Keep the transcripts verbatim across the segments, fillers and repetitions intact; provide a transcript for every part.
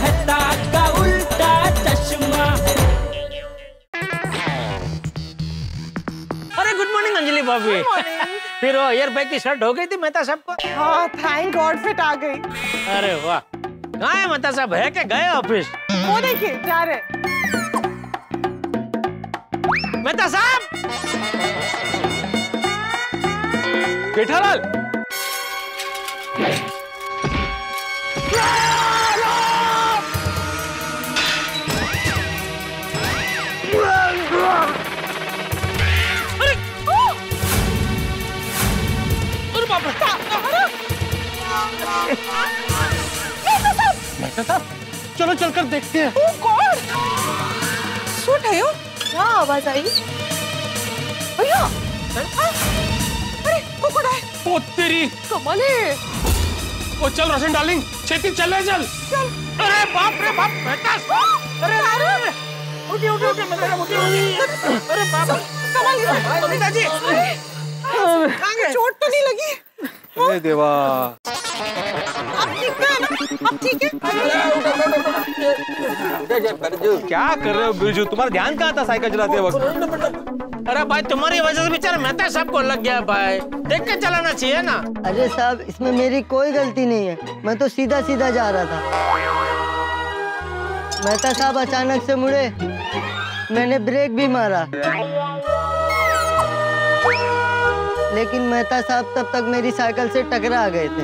मेहता का उल्टा चश्मा। अरे गुड मॉर्निंग अंजलि भाभी। फिर वो एयर बैग की शर्ट हो गई थी मेहता साहब को? हाँ, थैंक गॉड फिट आ गई। अरे वाह। कहाँ है मेहता साहब, है क्या गए ऑफिस? वो देखिए जा रहे। मेहता साहब। जेठालाल। मेहता साहब, चलो चलकर देखते हैं। ओह गॉड, शूट है यो? क्या आवाज आई? भैया, अरे क्रोकोडाइल। ओ तेरी कमाल है। ओ चल रोशन डार्लिंग, छेती चल रहे चल। चल। अरे बाप रे बाप, मेहता साहब। अरे अरे उठी उठी उठी मेहता साहब उठी। अरे बाप, कमाल है। पिताजी चोट तो नहीं लगी? अरे देवा। आप ठीक है ना? आप ठीक है? क्या कर रहे हो बिरजू, तुम्हारा ध्यान कहाँ था साइकिल चलाते वक्त? अरे भाई तुम्हारी वजह से बेचारा मेहता साहब को लग गया भाई, देख के चलाना चाहिए ना। अरे साहब, इसमें मेरी कोई गलती नहीं है, मैं तो सीधा सीधा जा रहा था। मेहता साहब अचानक से मुड़े, मैंने ब्रेक भी मारा, लेकिन मेहता साहब तब तक मेरी साइकिल से टकरा गए थे।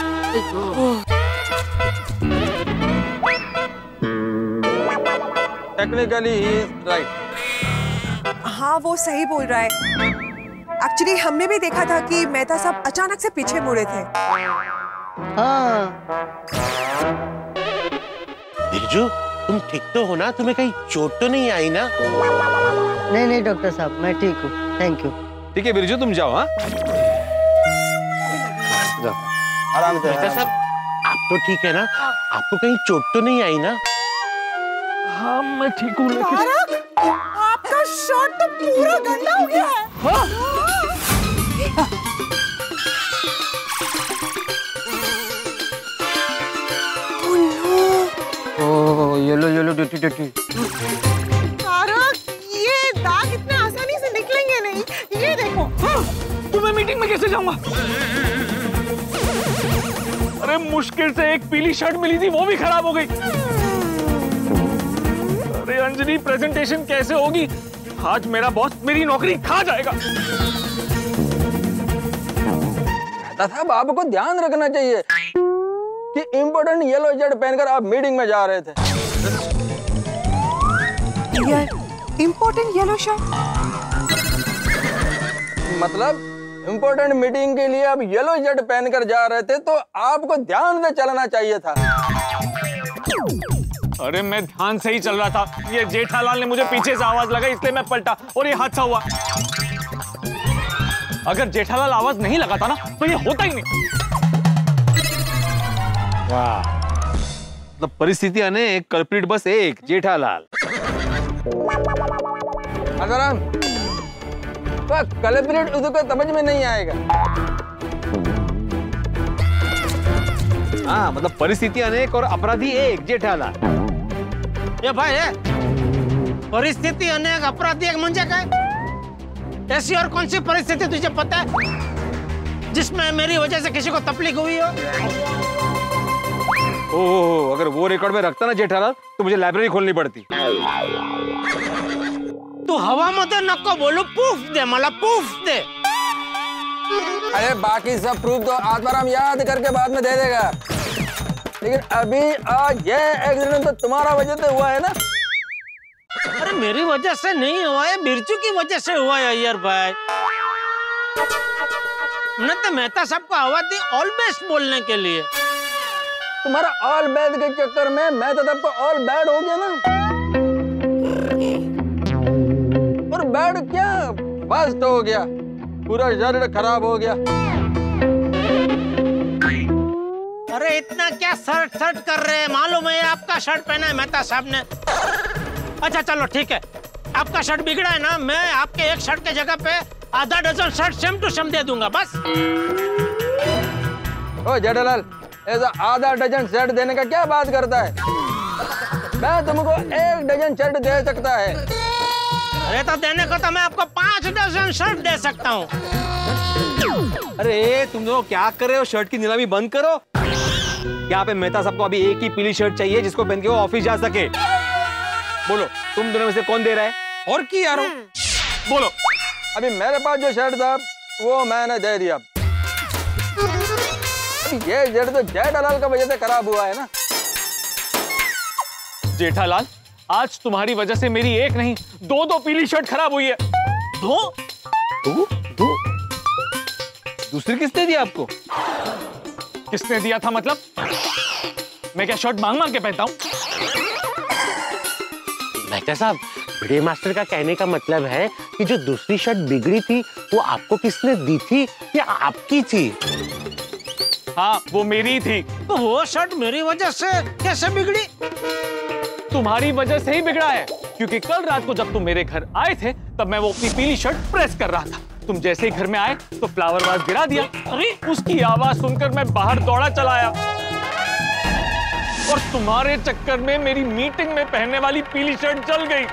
Technically he is right. हाँ वो सही बोल रहा है। एक्चुअली हमने भी देखा था कि मेहता साहब अचानक से पीछे मुड़े थे। हाँ। बिरजू, तुम ठीक तो हो ना? तुम्हें कहीं चोट तो नहीं आई ना? नहीं नहीं डॉक्टर साहब, मैं ठीक हूँ, थैंक यू। ठीक है बिरजू, तुम जाओ। हाँ जाओ आराम से। मेहता साहब, आप तो ठीक है ना? आपको कहीं चोट तो नहीं आई ना? हाँ मैं ठीक हूँ, लेकिन तारक, आपका शर्ट तो पूरा गंदा हो गया है। हाँ? ओह येलो येलो डटी डटी। तारक, ये दाग इतने आसानी से निकलेंगे नहीं, ये देखो। हाँ, तो मैं मीटिंग में कैसे जाऊंगा? अरे मुश्किल से एक पीली शर्ट मिली थी, वो भी खराब हो गई। अरे अंजलि, प्रेजेंटेशन कैसे होगी? आज मेरा बॉस मेरी नौकरी खा जाएगा। मेहता साहब, आपको ध्यान रखना चाहिए कि इम्पोर्टेंट येलो शर्ट पहनकर आप मीटिंग में जा रहे थे। यार इम्पोर्टेंट येलो शर्ट मतलब इम्पोर्टेंट मीटिंग के लिए आप येलो शर्ट पहनकर जा रहे थे, तो आपको ध्यान से चलना चाहिए था। अरे मैं ध्यान से ही चल रहा था, ये जेठालाल ने मुझे पीछे से आवाज लगाई, इसलिए मैं पलटा और ये हादसा हुआ। अगर जेठालाल आवाज नहीं लगाता ना तो ये होता ही नहीं। वाह, मतलब परिस्थिति अनेक, कल्प्रिट बस एक, जेठालाल। आसाराम, तो कल्प्रिट उसको समझ में नहीं आएगा। हाँ मतलब परिस्थिति अनेक और अपराधी एक, जेठालाल। ये भाई है परिस्थिति अनेक अपराधी एक म्हणजे काय? ऐसी और कौन सी परिस्थिति तुझे पता है जिसमें मेरी वजह से किसी को तकलीफ हुई हो? ओह, अगर वो रिकॉर्ड में रखता ना जेठालाल तो मुझे लाइब्रेरी खोलनी पड़ती। तू हवा मध्ये नको बोलू, पूफ दे मला, पूफ दे। अरे बाकी सब प्रूफ तो आत्माराम याद करके बाद में दे देगा, लेकिन अभी आज ये एक्सीडेंट तो तुम्हारा वजह से हुआ है ना? अरे मेरी वजह से नहीं हुआ है, बिरजू की वजह से हुआ है यार भाई। मैंने तो मेहता साहब को आवाज दी ऑल बेस्ट बोलने के लिए। तुम्हारा ऑल बैड के चक्कर में मैं तो तब ऑल बैड हो गया ना। और बैड क्या, बस्ट हो गया, पूरा शरीर खराब हो गया। अरे इतना क्या सर्ट सर्ट कर रहे हैं? मालूम है आपका शर्ट पहना है मेहता साहब ने। अच्छा चलो ठीक है, आपका शर्ट बिगड़ा है ना, मैं आपके एक शर्ट के जगह पे आधा dozen shirt same to same दे दूंगा बस। ओ जेठालाल, ऐसा आधा डजन शर्ट देने का क्या बात करता है? मैं तुमको एक डजन शर्ट दे सकता है। अरे तो देने को तो मैं आपको पांच डजन शर्ट दे सकता हूँ। अरे तुम लोग क्या कर रहे हो? शर्ट की नीलामी बंद करो। यहाँ पे मेहता साहब को अभी एक ही पीली शर्ट चाहिए जिसको पहन के वो ऑफिस जा सके। बोलो तुम दोनों में से कौन दे रहा है? और की यारो बोलो। अभी मेरे पास जो शर्ट था वो मैंने दे दिया। अभी ये शर्ट तो जेठालाल की वजह से खराब हुआ है ना। जेठालाल, आज तुम्हारी वजह से मेरी एक नहीं दो दो पीली शर्ट खराब हुई है। दो दो दो दूसरी किसने दी आपको? किसने दिया था मतलब? मैं क्या शर्ट मांग मांग के पहनता हूँ? मेहता साहब, बड़े मास्टर का कहने का मतलब है कि जो दूसरी शर्ट बिगड़ी थी वो आपको किसने दी थी या आपकी थी? हाँ, वो मेरी थी। तो वो शर्ट मेरी वजह से कैसे बिगड़ी? तुम्हारी वजह से ही बिगड़ा है, क्योंकि कल रात को जब तुम मेरे घर आए थे तब मैं वो अपनी पीली शर्ट प्रेस कर रहा था। तुम जैसे ही घर में आए तो फ्लावर वाज गिरा दिया। अरे उसकी आवाज सुनकर मैं बाहर दौड़ा चला आया और तुम्हारे चक्कर में मेरी मीटिंग में पहनने वाली पीली शर्ट जल गई।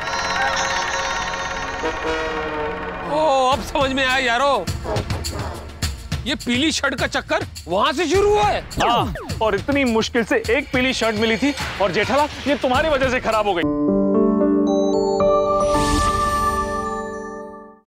ओ, अब समझ में आया यारो, ये पीली शर्ट का चक्कर वहां से शुरू हुआ है। हाँ, और इतनी मुश्किल से एक पीली शर्ट मिली थी और जेठालाल ये तुम्हारी वजह से खराब हो गई।